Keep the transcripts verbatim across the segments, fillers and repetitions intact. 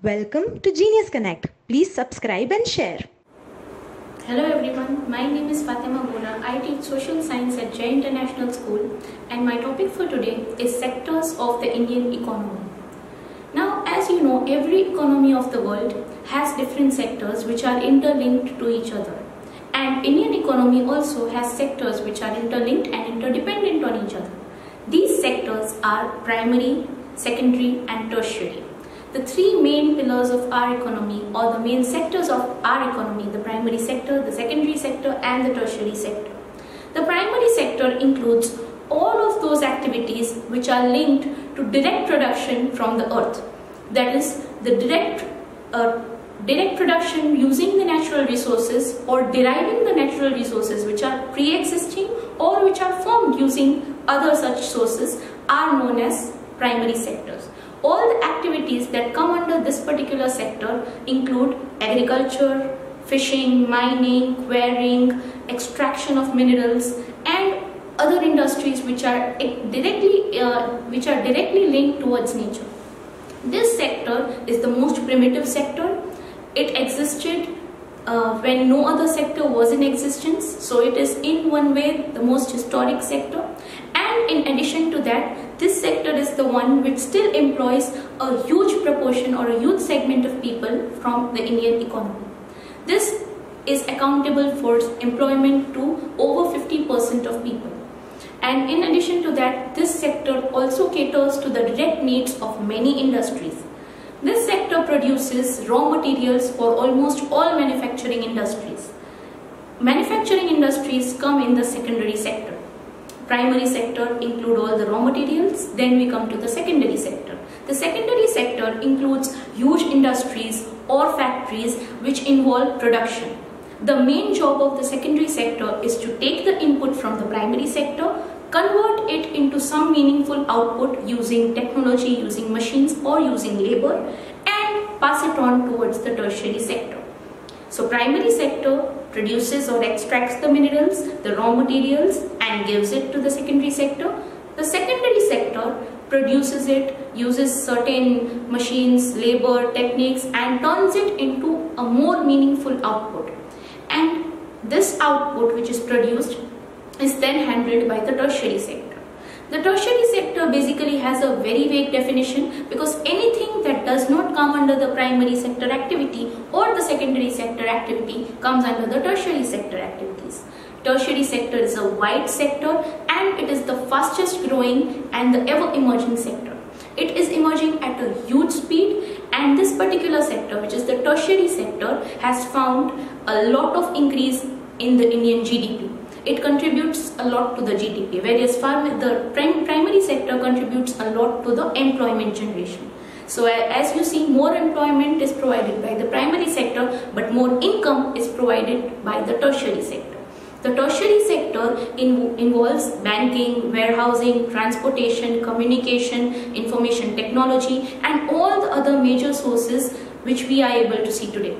Welcome to Genius Connect. Please subscribe and share. Hello everyone, my name is Fatima Guna. I teach social science at Jai International School and my topic for today is sectors of the Indian economy. Now, as you know, every economy of the world has different sectors which are interlinked to each other. And Indian economy also has sectors which are interlinked and interdependent on each other. These sectors are primary, secondary and tertiary. The three main pillars of our economy, or the main sectors of our economy, the primary sector, the secondary sector and the tertiary sector. The primary sector includes all of those activities which are linked to direct production from the earth. That is, the direct, uh, direct production using the natural resources or deriving the natural resources which are pre-existing or which are formed using other such sources are known as primary sectors. All the activities that come under this particular sector include agriculture, fishing, mining, quarrying, extraction of minerals and other industries which are directly uh, which are directly linked towards nature. This sector is the most primitive sector. It existed uh, when no other sector was in existence, so it is in one way the most historic sector. And in addition to that, this sector is the one which still employs a huge proportion or a huge segment of people from the Indian economy. This is accountable for employment to over fifty percent of people. And in addition to that, this sector also caters to the direct needs of many industries. This sector produces raw materials for almost all manufacturing industries. Manufacturing industries come in the secondary sector. Primary sector include all the raw materials, then we come to the secondary sector. The secondary sector includes huge industries or factories which involve production. The main job of the secondary sector is to take the input from the primary sector, convert it into some meaningful output using technology, using machines or using labor, and pass it on towards the tertiary sector. So primary sector produces or extracts the minerals, the raw materials and gives it to the secondary sector. The secondary sector produces it, uses certain machines, labor, techniques and turns it into a more meaningful output. And this output which is produced is then handled by the tertiary sector. The tertiary sector basically has a very vague definition because anything that does not come under the primary sector activity or the secondary sector activity comes under the tertiary sector activities. Tertiary sector is a wide sector and it is the fastest growing and the ever emerging sector. It is emerging at a huge speed, and this particular sector, which is the tertiary sector, has found a lot of increase in the Indian G D P. It contributes a lot to the G D P, whereas the primary sector contributes a lot to the employment generation. So as you see, more employment is provided by the primary sector, but more income is provided by the tertiary sector. The tertiary sector in, involves banking, warehousing, transportation, communication, information technology and all the other major sources which we are able to see today.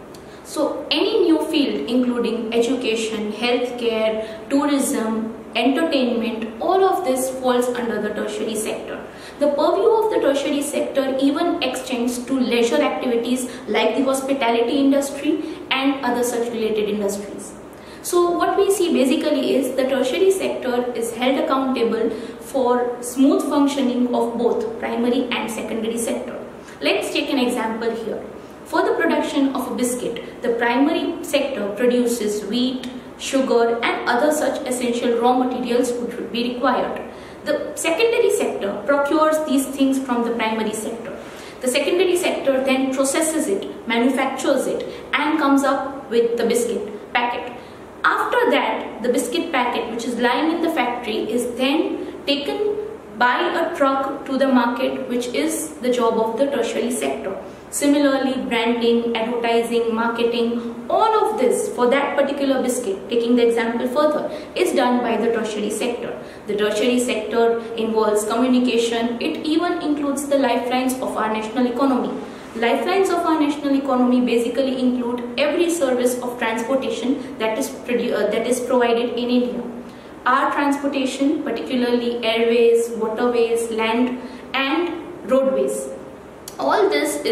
So any new field including education, healthcare, tourism, entertainment, all of this falls under the tertiary sector. The purview of the tertiary sector even extends to leisure activities like the hospitality industry and other such related industries. So what we see basically is the tertiary sector is held accountable for smooth functioning of both primary and secondary sector. Let's take an example here. For the production of a biscuit, the primary sector produces wheat, sugar and other such essential raw materials which would be required. The secondary sector procures these things from the primary sector. The secondary sector then processes it, manufactures it and comes up with the biscuit packet. After that, the biscuit packet which is lying in the factory is then taken by a truck to the market, which is the job of the tertiary sector. Similarly, branding, advertising, marketing, all of this for that particular biscuit, taking the example further, is done by the tertiary sector. The tertiary sector involves communication. It even includes the lifelines of our national economy. Lifelines of our national economy basically include every service of transportation that is, uh, that is provided in India. Our transportation, particularly airways, waterways, land and roadways. All this is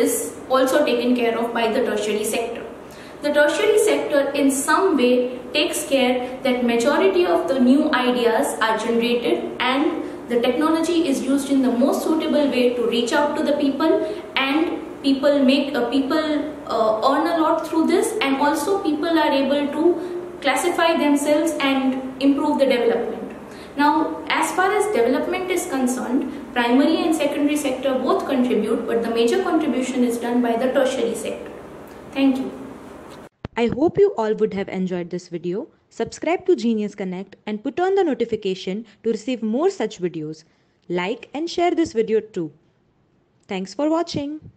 also taken care of by the tertiary sector. The tertiary sector in some way takes care that majority of the new ideas are generated and the technology is used in the most suitable way to reach out to the people, and people make uh, people uh, earn a lot through this, and also people are able to classify themselves and improve the development. Now, as far as development is concerned, primary and secondary sector both contribute, but the major contribution is done by the tertiary sector. Thank you. I hope you all would have enjoyed this video. Subscribe to Genius Connect and put on the notification to receive more such videos. Like and share this video too. Thanks for watching.